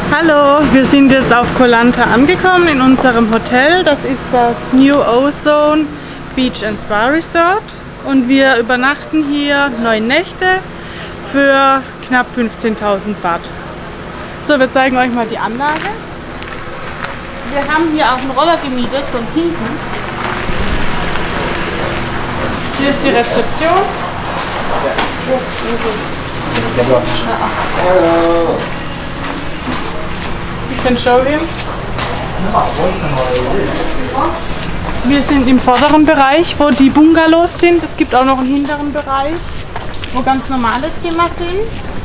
Hallo, wir sind jetzt auf Koh Lanta angekommen in unserem Hotel. Das ist das New Ozone Beach and Spa Resort und wir übernachten hier 9 Nächte für knapp 15.000 Baht. So, wir zeigen euch mal die Anlage. Wir haben hier auch einen Roller gemietet, von hinten. Hier ist die Rezeption. You can show him. Wir sind im vorderen Bereich, wo die Bungalows sind. Es gibt auch noch einen hinteren Bereich, wo ganz normale Zimmer sind.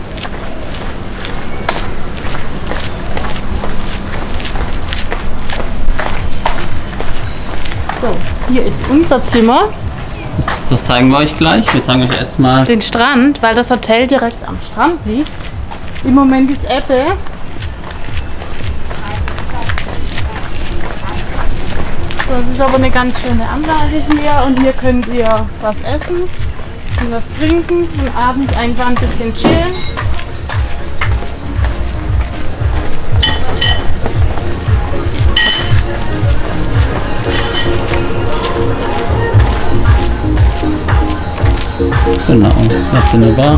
So, hier ist unser Zimmer. Das zeigen wir euch gleich. Wir zeigen euch erstmal Den Strand, weil das Hotel direkt am Strand liegt. Im Moment ist Ebbe. Das ist aber eine ganz schöne Anlage hier und hier könnt ihr was essen und was trinken und abends einfach ein bisschen chillen. genau, das in der Bar.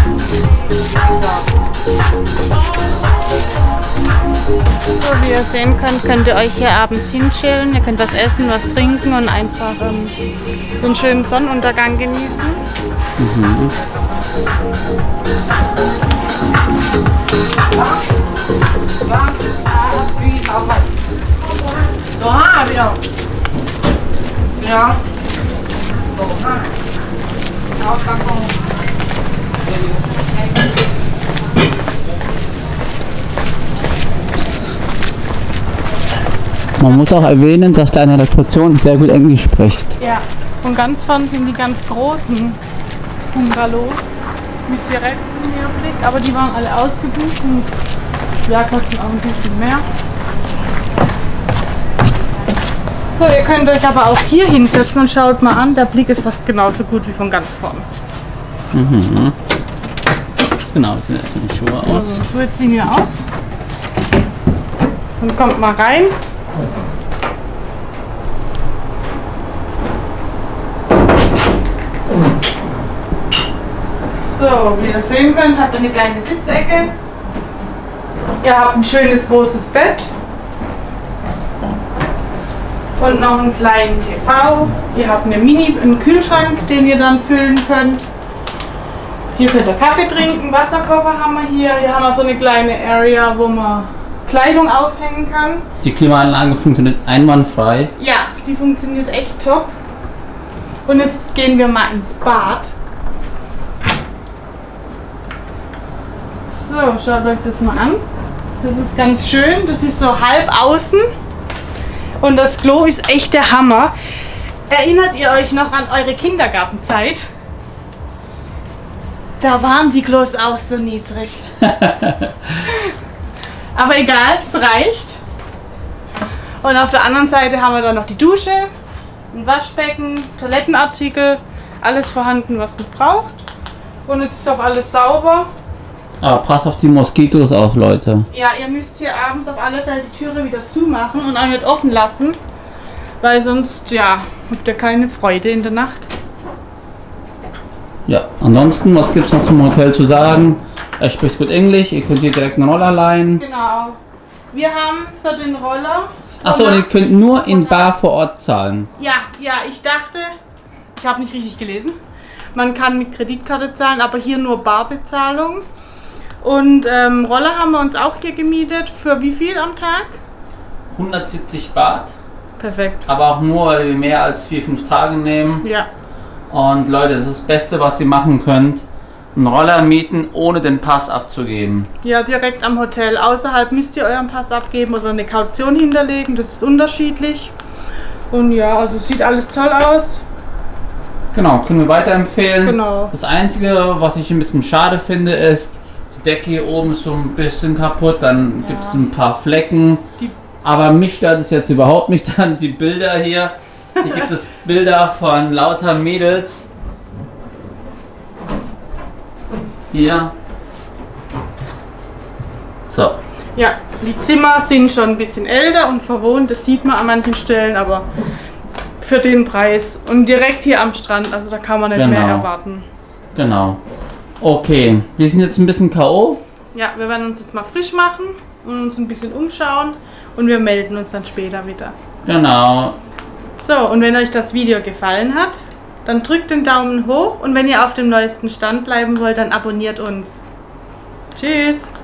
So, wie ihr sehen könnt ihr euch hier abends hinchillen. Ihr könnt was essen, was trinken und einfach den schönen Sonnenuntergang genießen. Mhm. Man muss auch erwähnen, dass da in der Portion sehr gut Englisch spricht. Ja, und ganz vorne sind die ganz großen Bungalows mit direktem Meerblick, aber die waren alle ausgebucht und ja, kosten auch ein bisschen mehr. So, ihr könnt euch aber auch hier hinsetzen und schaut mal an, der Blick ist fast genauso gut wie von ganz vorne. Mhm. Genau, das sind erstmal die Schuhe aus. Also, Schuhe ziehen wir aus. Und kommt mal rein. So, wie ihr sehen könnt, habt ihr eine kleine Sitzecke. Ihr habt ein schönes großes Bett. Und noch einen kleinen TV. Ihr habt einen Kühlschrank, den ihr dann füllen könnt. Hier könnt ihr Kaffee trinken, Wasserkocher haben wir hier. Hier haben wir so eine kleine Area, wo man Kleidung aufhängen kann. Die Klimaanlage funktioniert einwandfrei. Ja, die funktioniert echt top. Und jetzt gehen wir mal ins Bad. So, schaut euch das mal an. Das ist ganz schön. Das ist so halb außen. Und das Klo ist echt der Hammer. Erinnert ihr euch noch an eure Kindergartenzeit? Da waren die Klos auch so niedrig. Aber egal, es reicht. Und auf der anderen Seite haben wir dann noch die Dusche, ein Waschbecken, Toilettenartikel, alles vorhanden, was man braucht. Und es ist auch alles sauber. Aber passt auf die Moskitos auf, Leute. Ja, ihr müsst hier abends auf alle Fälle die Türe wieder zumachen und auch nicht offen lassen, weil sonst, ja, habt ihr keine Freude in der Nacht. Ja, ansonsten, was gibt es noch zum Hotel zu sagen? Er spricht gut Englisch, ihr könnt hier direkt einen Roller leihen. Genau. Wir haben für den Roller... Achso, und ihr könnt nur in Bar vor Ort zahlen. Ja, ich dachte, ich habe nicht richtig gelesen. Man kann mit Kreditkarte zahlen, aber hier nur Barbezahlung. Und Roller haben wir uns auch hier gemietet. Für wie viel am Tag? 170 Baht. Perfekt. Aber auch nur, weil wir mehr als 4-5 Tage nehmen. Ja. Und Leute, das ist das Beste, was ihr machen könnt. Einen Roller mieten, ohne den Pass abzugeben. Ja, direkt am Hotel. Außerhalb müsst ihr euren Pass abgeben oder eine Kaution hinterlegen. Das ist unterschiedlich. Und ja, also sieht alles toll aus. Genau, können wir weiterempfehlen. Genau. Das Einzige, was ich ein bisschen schade finde, ist, die Decke hier oben ist so ein bisschen kaputt. Dann gibt es ein paar Flecken. Aber mich stört es jetzt überhaupt nicht. Dann die Bilder hier. Hier gibt es Bilder von lauter Mädels. Hier. So. Ja, Die Zimmer sind schon ein bisschen älter und verwohnt, das sieht man an manchen Stellen, aber für den Preis und direkt hier am Strand, also da kann man nicht mehr erwarten. Genau. Okay, wir sind jetzt ein bisschen K.O. Ja, wir werden uns jetzt mal frisch machen und uns ein bisschen umschauen und wir melden uns dann später wieder. Genau. So, und wenn euch das Video gefallen hat, dann drückt den Daumen hoch und wenn ihr auf dem neuesten Stand bleiben wollt, dann abonniert uns. Tschüss!